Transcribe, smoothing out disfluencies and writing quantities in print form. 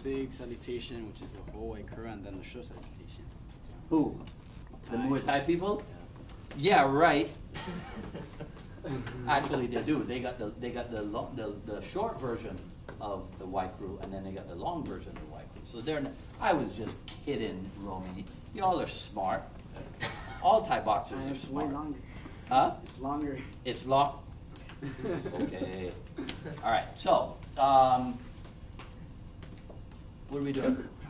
big salutation, which is the whole Waikura, and then the short salutation. Who? The Thai. Muay Thai people? Yes. Yeah, right. Actually, they do. They got the short version of the Waikru, and then they got the long version of the Waikru. So I was just kidding, Romy. Y'all are smart. All Thai boxers And are it's way smart. longer. Huh? It's longer. It's long. Okay. All right. So, what are we doing?